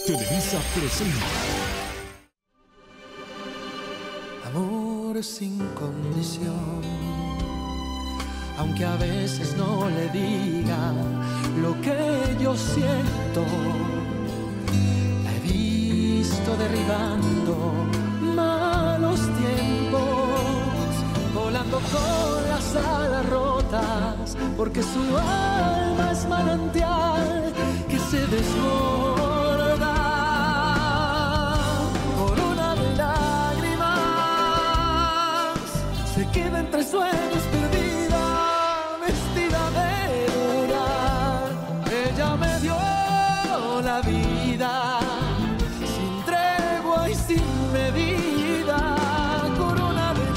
Televisa presenta Amor sin condición, aunque a veces no le diga lo que yo siento. La he visto derribando malos tiempos, volando con las alas rotas, porque su alma es manantial que se desborda. Corona de lágrimas, se queda entre sueños perdida, vestida de luna. Ella me dio la vida, sin tregua y sin medida. Corona de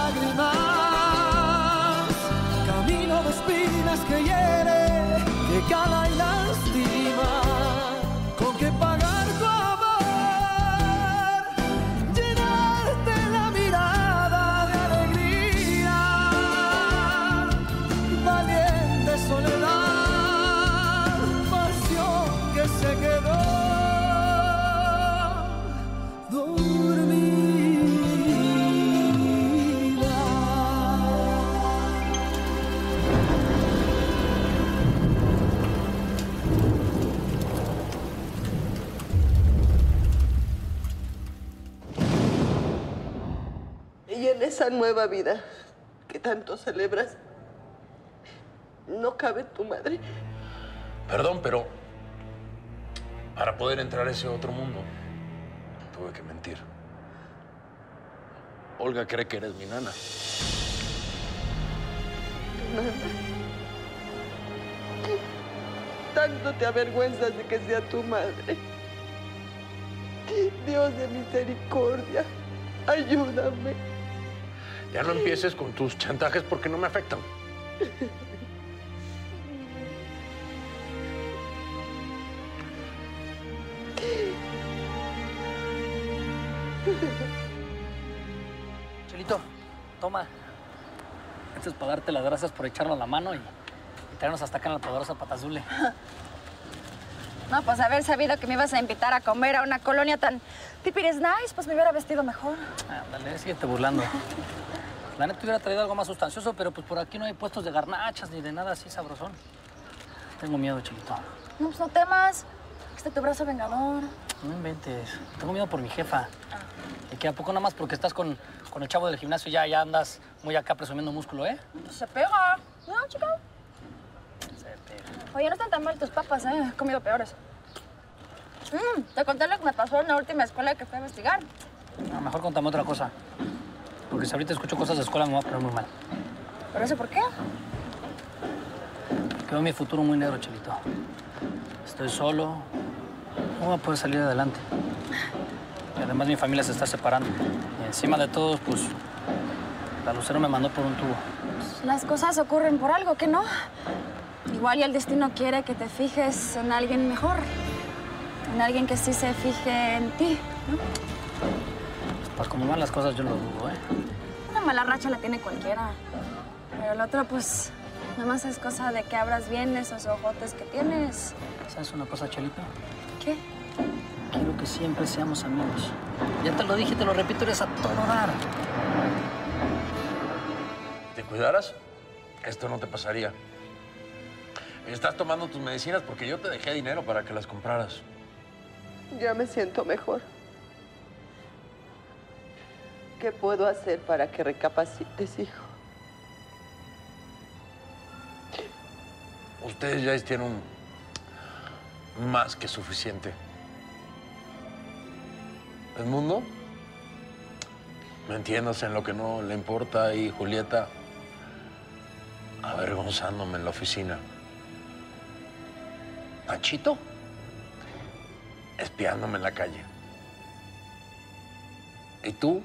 lágrimas, camino de espinas que hiere, que cala y lastima. ¿Con qué pagar tu amor? Llenarte la mirada de alegría, valiente soledad, pasión que se quedó dormida. Y en esa nueva vida que tanto celebras, ¿no cabe tu madre? Perdón, pero para poder entrar a ese otro mundo, tuve que mentir. Olga cree que eres mi nana. Tanto te avergüenzas de que sea tu madre. Dios de misericordia, ayúdame. Ya no empieces con tus chantajes porque no me afectan. Chelito, toma. Esto es para darte las gracias por echarnos la mano y traernos hasta acá en la poderosa Patazule. No, pues haber sabido que me ibas a invitar a comer a una colonia tan pipiris nice, pues me hubiera vestido mejor. Ándale, síguete burlando. La neta hubiera traído algo más sustancioso, pero pues por aquí no hay puestos de garnachas ni de nada así sabrosón. Tengo miedo, Chelito. No, pues no temas. Aquí está tu brazo vengador. No inventes. Tengo miedo por mi jefa. Y que a poco nada más porque estás con el chavo del gimnasio ya andas muy acá presumiendo músculo, ¿eh? Pues se pega. No, chica. Se pega. Oye, no están tan mal tus papas, ¿eh? He comido peores. Te conté lo que me pasó en la última escuela que fui a investigar. No, mejor contame otra cosa. Porque si ahorita escucho cosas de escuela me voy a poner muy mal. ¿Pero eso por qué? Veo mi futuro muy negro, Chelito. Estoy solo. No voy a poder salir adelante. Y además mi familia se está separando. Y encima de todo, pues, la Lucero me mandó por un tubo. Pues las cosas ocurren por algo, ¿qué no? Igual y el destino quiere que te fijes en alguien mejor. En alguien que sí se fije en ti, ¿no? Pues como van las cosas, yo no lo dudo, ¿eh? Una mala racha la tiene cualquiera. Pero el otro, pues, nada más es cosa de que abras bien esos ojotes que tienes. ¿Sabes una cosa, Chelito? ¿Qué? Quiero que siempre seamos amigos. Ya te lo dije, te lo repito, eres a todo dar. Si te cuidaras, esto no te pasaría. Estás tomando tus medicinas porque yo te dejé dinero para que las compraras. Ya me siento mejor. ¿Qué puedo hacer para que recapacites, hijo? Ustedes ya tienen más que suficiente. El mundo, metiéndose en lo que no le importa, y Julieta avergonzándome en la oficina. Nachito espiándome en la calle. ¿Y tú?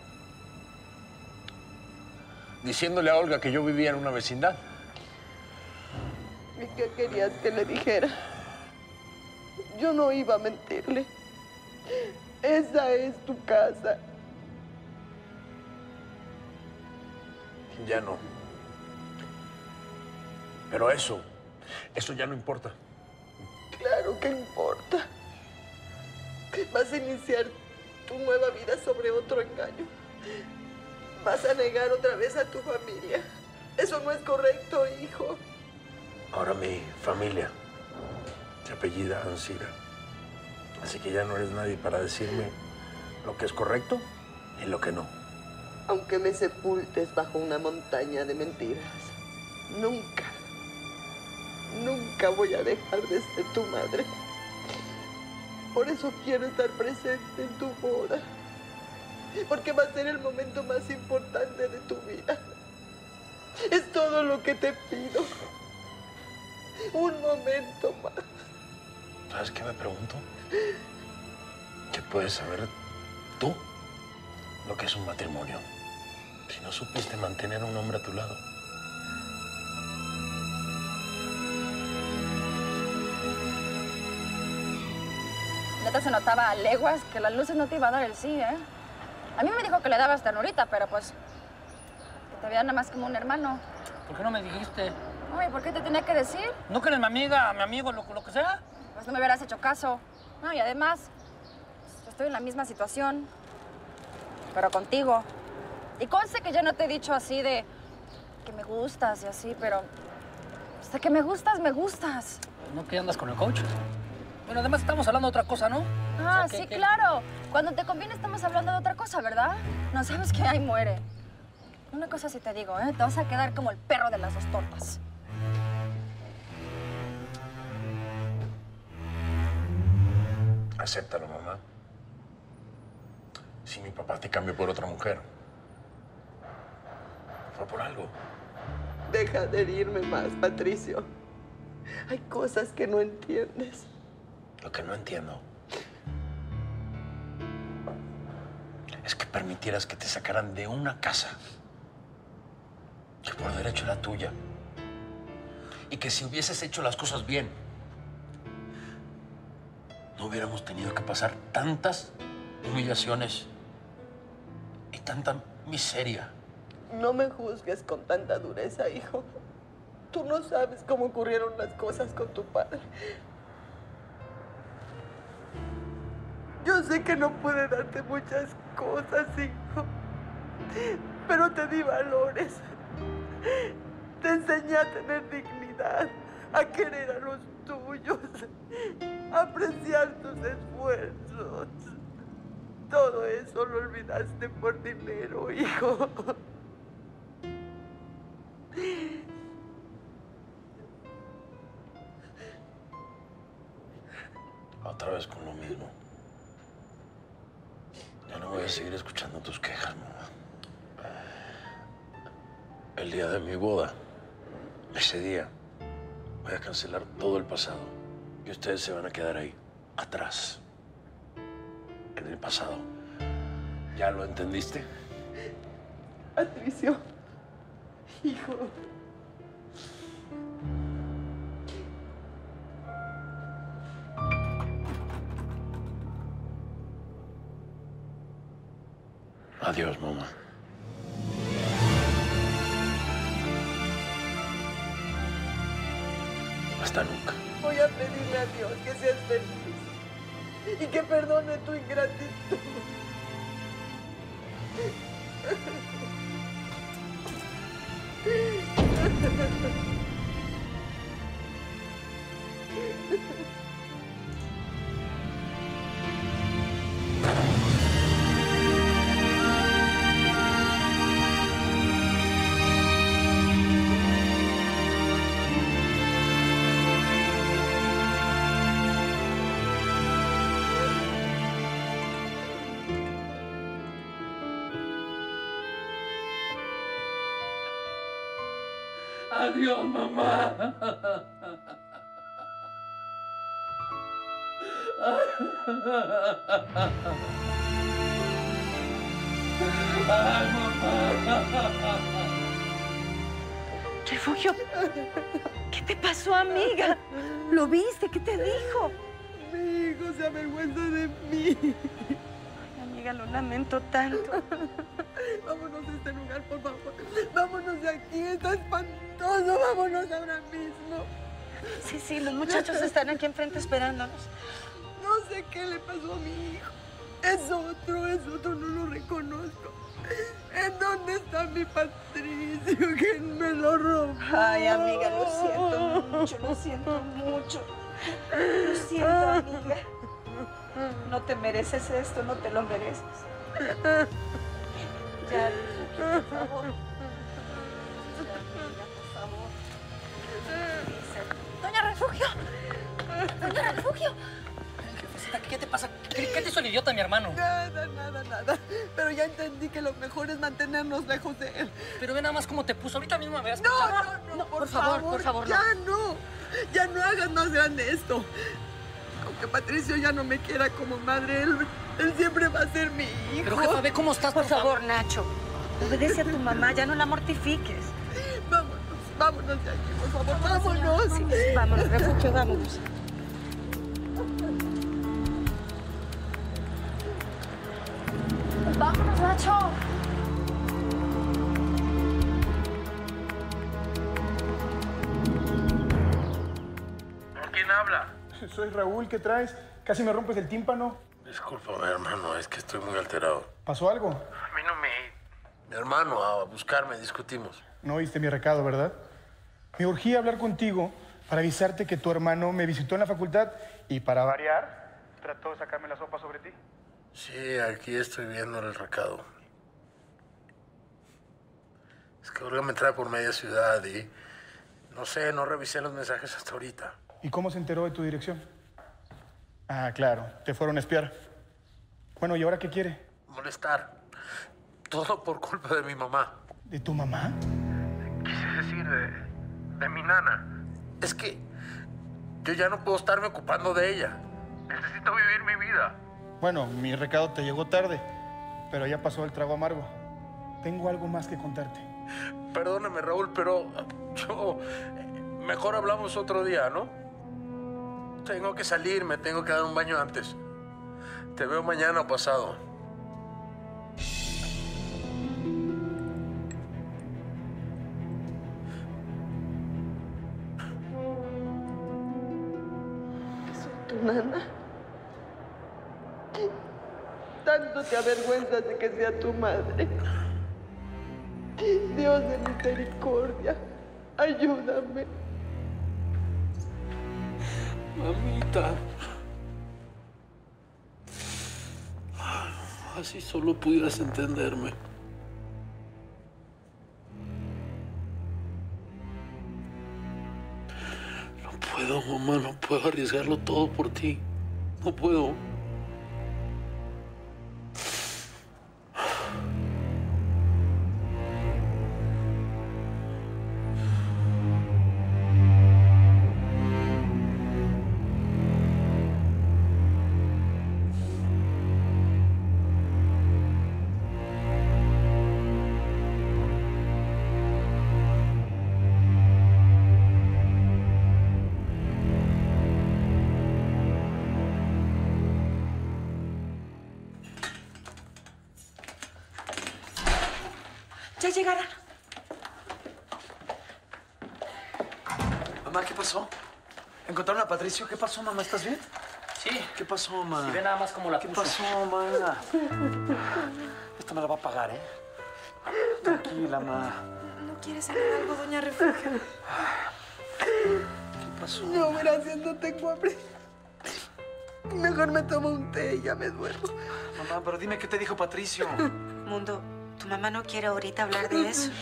Diciéndole a Olga que yo vivía en una vecindad. ¿Y qué querías que le dijera? Yo no iba a mentirle. Esa es tu casa. Ya no. Pero eso ya no importa. Claro que importa. Vas a iniciar tu nueva vida sobre otro engaño. Vas a negar otra vez a tu familia. Eso no es correcto, hijo. Ahora mi familia se apellida Ancira. Así que ya no eres nadie para decirme lo que es correcto y lo que no. Aunque me sepultes bajo una montaña de mentiras, nunca voy a dejar de ser tu madre. Por eso quiero estar presente en tu boda. Porque va a ser el momento más importante de tu vida. Es todo lo que te pido. Un momento más. ¿Sabes qué me pregunto? ¿Qué puedes saber tú lo que es un matrimonio si no supiste mantener a un hombre a tu lado? Neta se notaba a leguas que las luces no te iba a dar el sí, ¿eh? A mí me dijo que le dabas ternurita, pero pues que te veía nada más como un hermano. ¿Por qué no me dijiste? Oye, ¿por qué te tenía que decir? ¿No que eres mi amiga, mi amigo, lo que sea? Pues no me hubieras hecho caso. No, y además, pues, estoy en la misma situación, pero contigo. Y conste que yo no te he dicho así de que me gustas y así, pero hasta que me gustas. ¿No que andas con el coach? Bueno, además estamos hablando de otra cosa, ¿no? Ah, O sea, sí, ¿qué? claro. Cuando te conviene estamos hablando de otra cosa, ¿verdad? No sabes que ahí muere. Una cosa sí te digo, ¿eh? Te vas a quedar como el perro de las dos tortas. Acéptalo, mamá. Si mi papá te cambió por otra mujer, fue por algo. Deja de herirme más, Patricio. Hay cosas que no entiendes. Lo que no entiendo es que permitieras que te sacaran de una casa que por derecho era tuya. Y que si hubieses hecho las cosas bien, no hubiéramos tenido que pasar tantas humillaciones y tanta miseria. No me juzgues con tanta dureza, hijo. Tú no sabes cómo ocurrieron las cosas con tu padre. Yo sé que no pude darte muchas cosas, hijo, pero te di valores. Te enseñé a tener dignidad, a querer a los tuyos, a apreciar tus esfuerzos. Todo eso lo olvidaste por dinero, hijo. Otra vez con lo mismo. Ya no voy a seguir escuchando tus quejas, mamá. El día de mi boda, ese día, voy a cancelar todo el pasado. Y ustedes se van a quedar ahí, atrás, en el pasado. ¿Ya lo entendiste? Patricio, hijo. Adiós, mamá. Hasta nunca. Voy a pedirle a Dios que seas feliz y que perdone tu ingratitud. Adiós, mamá. Ay, mamá. Refugio, ¿qué te pasó, amiga? ¿Lo viste? ¿Qué te dijo? Mi hijo se avergüenza de mí. Ay, amiga, lo lamento tanto. Vámonos de este lugar, por favor. Vámonos de aquí, está espantoso. Vámonos ahora mismo. Sí, los muchachos están aquí enfrente esperándonos. No sé qué le pasó a mi hijo. Es otro, no lo reconozco. ¿En dónde está mi Patricio? ¿Quién me lo robó? Ay, amiga, lo siento mucho, lo siento mucho. Lo siento, amiga. No te mereces esto, no te lo mereces. Ya, Refugio, por favor. Por favor. ¡Doña Refugio! ¡Doña Refugio! Jefecita, ¿qué te pasa? ¿Qué te hizo el idiota, mi hermano? Nada. Pero ya entendí que lo mejor es mantenernos lejos de él. Pero ve nada más cómo te puso. Ahorita mismo me veas. No, por favor, no. Ya no hagas más grande esto. Aunque Patricio ya no me quiera como madre, él siempre va a ser mi hijo. Pero jefa, ve cómo estás, Por favor, Nacho. Obedece a tu mamá, ya no la mortifiques. Vámonos de aquí, por favor, vámonos. Sí, vámonos, Refugio, vámonos. ¡Vámonos, Nacho! ¿Por quién habla? Soy Raúl, ¿qué traes? Casi me rompes el tímpano. Discúlpame, hermano, es que estoy muy alterado. ¿Pasó algo? A mí no me... Mi hermano a buscarme, discutimos. No oíste mi recado, ¿verdad? Me urgía hablar contigo para avisarte que tu hermano me visitó en la facultad y para variar, trató de sacarme la sopa sobre ti. Sí, aquí estoy viendo el recado. Es que Olga me trae por media ciudad y... No sé, no revisé los mensajes hasta ahorita. ¿Y cómo se enteró de tu dirección? Ah, claro, te fueron a espiar. Bueno, ¿y ahora qué quiere? Molestar. Todo por culpa de mi mamá. ¿De tu mamá? Quise decir, de mi nana. Es que yo ya no puedo estarme ocupando de ella. Necesito vivir mi vida. Bueno, mi recado te llegó tarde, pero ya pasó el trago amargo. Tengo algo más que contarte. Perdóname, Raúl, pero yo... Mejor hablamos otro día, ¿no? Tengo que salir, me tengo que dar un baño antes. Te veo mañana o pasado. ¿Tu nana? Tanto te avergüenzas de que sea tu madre. Dios de misericordia, ayúdame. Mamita. Así solo pudieras entenderme. No puedo, mamá, no puedo arriesgarlo todo por ti. No puedo. Ya llegarán. Mamá, ¿qué pasó? ¿Encontraron a Patricio? ¿Qué pasó, mamá? ¿Estás bien? Sí. ¿Qué pasó, mamá? Si ve nada más cómo la ¿Qué puso. pasó, mamá? Esta me la va a pagar, ¿eh? Tranquila, mamá. ¿No quieres hacer algo, doña Refugio? ¿Qué pasó? No, gracias, no tengo hambre. Mejor me tomo un té y ya me duermo. Mamá, pero dime qué te dijo Patricio. Mundo, tu mamá no quiere ahorita hablar de eso.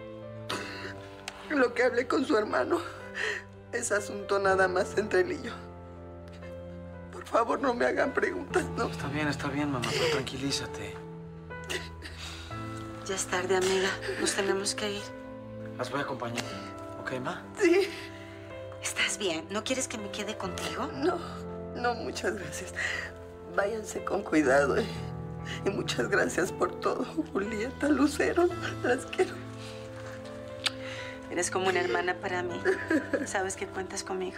Lo que hablé con su hermano es asunto nada más entre él y yo. Por favor, no me hagan preguntas, ¿no? Está bien, mamá, pero tranquilízate. Ya es tarde, amiga. Nos tenemos que ir. Las voy a acompañar. ¿Ok, ma? Sí. ¿Estás bien? ¿No quieres que me quede contigo? No, muchas gracias. Váyanse con cuidado, ¿eh? Y muchas gracias por todo, Julieta, Lucero. Las quiero. Eres como una hermana para mí. Sabes que cuentas conmigo.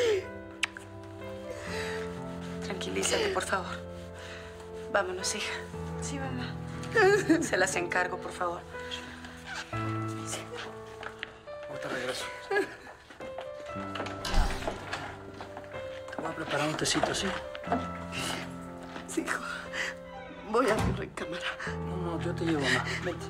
Tranquilízate, por favor. Vámonos, hija. Sí, mamá. Se las encargo, por favor. Sí. Ahorita regreso. Te voy a preparar un tecito, ¿sí? Sí, hijo. Voy a mi recámara. No, yo te llevo, mamá. Vente.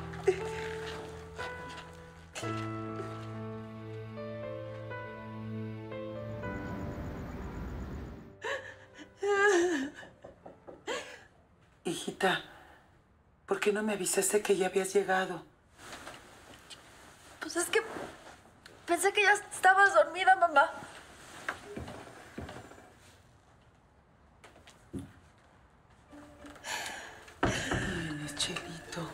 Hijita, ¿por qué no me avisaste que ya habías llegado? Pues es que pensé que ya estabas dormida, mamá. Tienes, Chelito.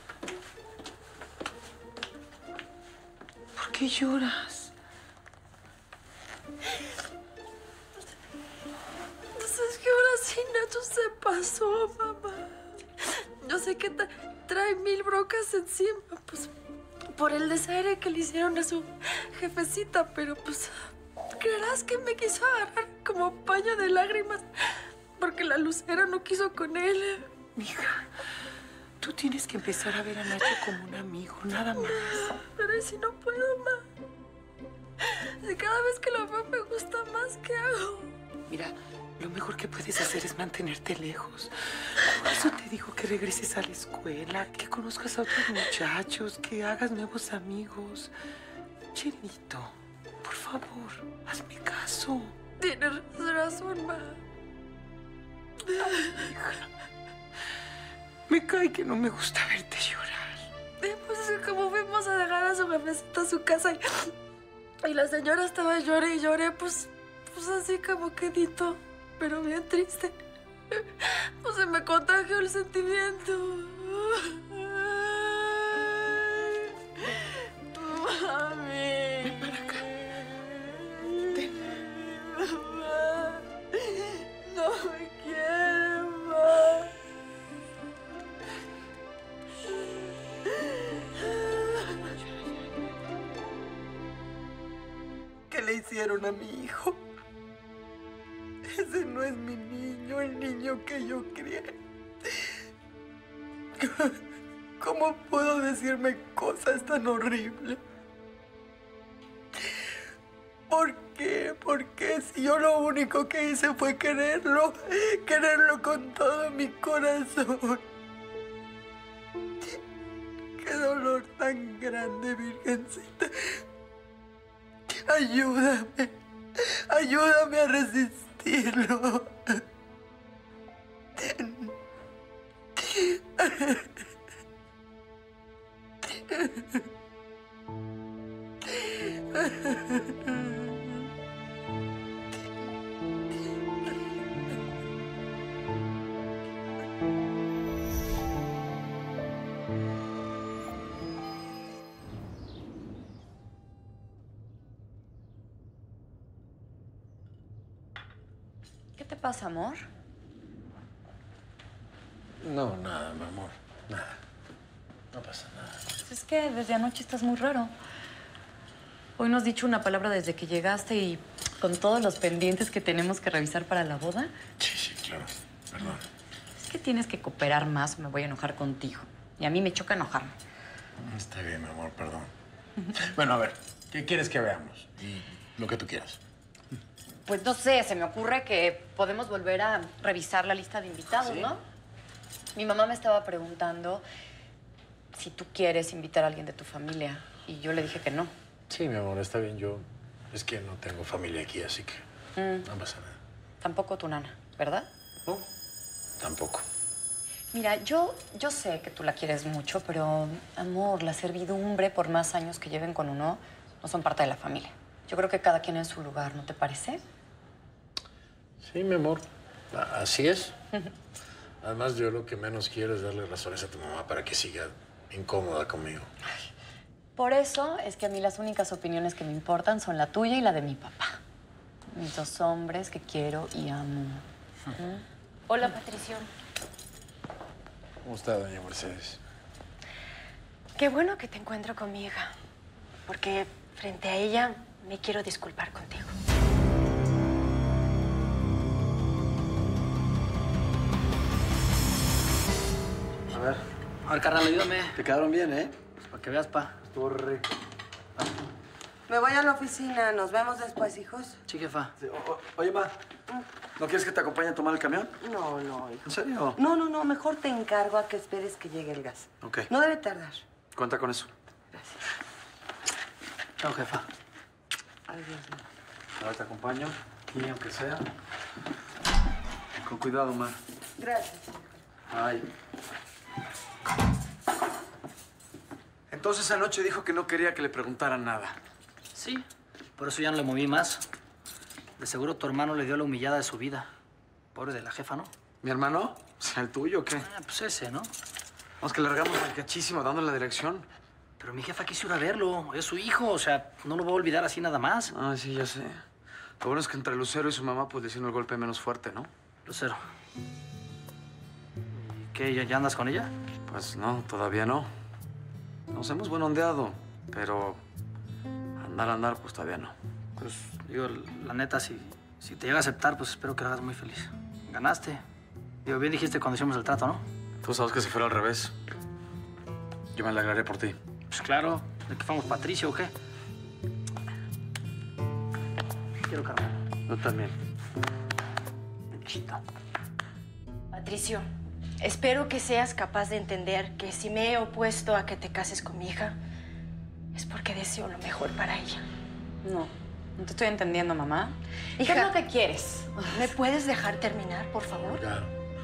¿Por qué lloras? Pues es que ahora sí Nacho se pasó, mamá. Yo sé que trae 1000 broncas encima, pues por el desaire que le hicieron a su jefecita, pero pues creerás que me quiso agarrar como paño de lágrimas porque la Lucera no quiso con él. Mija, tú tienes que empezar a ver a Nacho como un amigo, nada más. Pero ¿y si no puedo, mamá? Si cada vez que lo veo me gusta más, ¿qué hago? Mira, lo mejor que puedes hacer es mantenerte lejos. Por eso te digo que regreses a la escuela, que conozcas a otros muchachos, que hagas nuevos amigos. Chelito, por favor, hazme caso. Tienes razón, ma. Hija, me cae que no me gusta verte llorar. Pues es que como fuimos a dejar a su jefecita a su casa y la señora estaba llorando y lloré, pues así como quedito, pero bien triste. Pues se me contagió el sentimiento. Mami. Ven para acá. Ven. Mamá, no me quiere, mamá. ¿Qué le hicieron a mi hijo? Ese no es mi niño, el niño que yo crié. ¿Cómo puedo decirme cosas tan horribles? ¿Por qué? ¿Por qué? Si yo lo único que hice fue quererlo con todo mi corazón. Qué dolor tan grande, Virgencita. Ayúdame a resistirlo. ¿Qué te pasa, amor? No, nada, mi amor. Nada. No pasa nada. Es que desde anoche estás muy raro. Hoy no has dicho una palabra desde que llegaste y con todos los pendientes que tenemos que revisar para la boda. Sí, claro. Perdón. Es que tienes que cooperar más o me voy a enojar contigo. Y a mí me choca enojarme. Está bien, mi amor, perdón. Bueno, a ver, ¿qué quieres que veamos? Y lo que tú quieras. Pues no sé, se me ocurre que podemos volver a revisar la lista de invitados, ¿Sí? ¿no? Mi mamá me estaba preguntando si tú quieres invitar a alguien de tu familia. Y yo le dije que no. Sí, mi amor, está bien. Yo es que no tengo familia aquí, así que no pasa nada. Tampoco tu nana, ¿verdad? No, tampoco. Mira, yo sé que tú la quieres mucho, pero, amor, la servidumbre, por más años que lleven con uno, no son parte de la familia. Yo creo que cada quien en su lugar, ¿no te parece? Sí, mi amor. Así es. Además, yo lo que menos quiero es darle razones a tu mamá para que siga incómoda conmigo. Por eso es que a mí las únicas opiniones que me importan son la tuya y la de mi papá. Mis dos hombres que quiero y amo. Hola, Patricio. ¿Cómo está, doña Mercedes? Qué bueno que te encuentro con mi hija, porque frente a ella me quiero disculpar contigo. A ver, carnal, ayúdame. Te quedaron bien, ¿eh? Para que veas, pa. Estuvo rico. Me voy a la oficina. Nos vemos después, hijos. Sí, jefa. Sí, oye, ma, ¿no quieres que te acompañe a tomar el camión? No, no, hijo. ¿En serio? No. Mejor te encargo a que esperes que llegue el gas. Ok. No debe tardar. Cuenta con eso. Chao, jefa. Adiós. Ahora te acompaño. Y aunque sea. Con cuidado, ma. Gracias. Ay. Entonces anoche dijo que no quería que le preguntaran nada. Sí, por eso ya no le moví más. De seguro tu hermano le dio la humillada de su vida. Pobre de la jefa, ¿no? ¿Mi hermano? O sea, ¿el tuyo o qué? Ah, pues ese, ¿no? Vamos que largamos al cachísimo dándole la dirección. Pero mi jefa quiso ir a verlo. Es su hijo, o sea, no lo voy a olvidar así nada más. Ah, sí, ya sé. Lo bueno es que entre Lucero y su mamá, pues le hicieron el golpe menos fuerte, ¿no? Lucero. ¿Y qué? ¿Ya andas con ella? Pues no, todavía no. Nos hemos buenondeado, pero andar, pues todavía no. Pues, digo, la neta, si te llega a aceptar, pues espero que lo hagas muy feliz. Ganaste. Digo, bien dijiste cuando hicimos el trato, ¿no? Tú sabes que si fuera al revés, yo me alegraré por ti. Pues claro. ¿De qué fuimos, Patricio o qué? Quiero Carmen. Yo también. Hijito. Patricio, espero que seas capaz de entender que si me he opuesto a que te cases con mi hija, es porque deseo lo mejor para ella. No te estoy entendiendo, mamá. Hija, ¿Qué es lo que quieres? ¿Me puedes dejar terminar, por favor? Claro.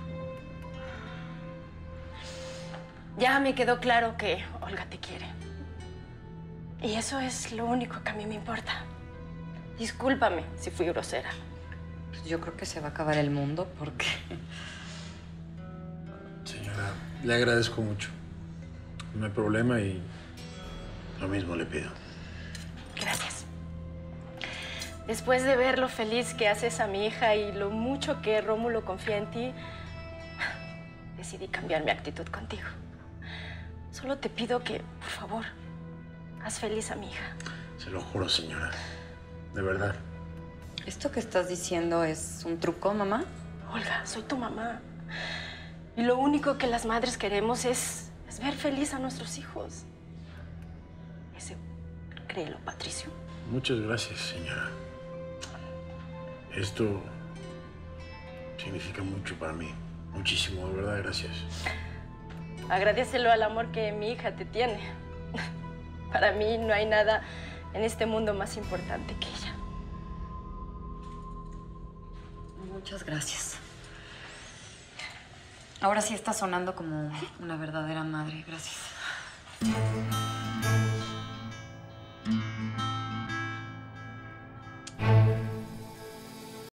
Ya me quedó claro que Olga te quiere. Y eso es lo único que a mí me importa. Discúlpame si fui grosera. Pues yo creo que se va a acabar el mundo porque... Señora, le agradezco mucho. No hay problema y lo mismo le pido. Gracias. Después de ver lo feliz que haces a mi hija y lo mucho que Rómulo confía en ti, decidí cambiar mi actitud contigo. Solo te pido que, por favor, haz feliz a mi hija. Se lo juro, señora. De verdad. ¿Esto que estás diciendo es un truco, mamá? Olga, soy tu mamá. Y lo único que las madres queremos es ver feliz a nuestros hijos. Ese, créelo, Patricio. Muchas gracias, señora. Esto significa mucho para mí. Muchísimo, de verdad, gracias. Agradécelo al amor que mi hija te tiene. Para mí no hay nada en este mundo más importante que ella. Muchas gracias. Ahora sí está sonando como una verdadera madre. Gracias.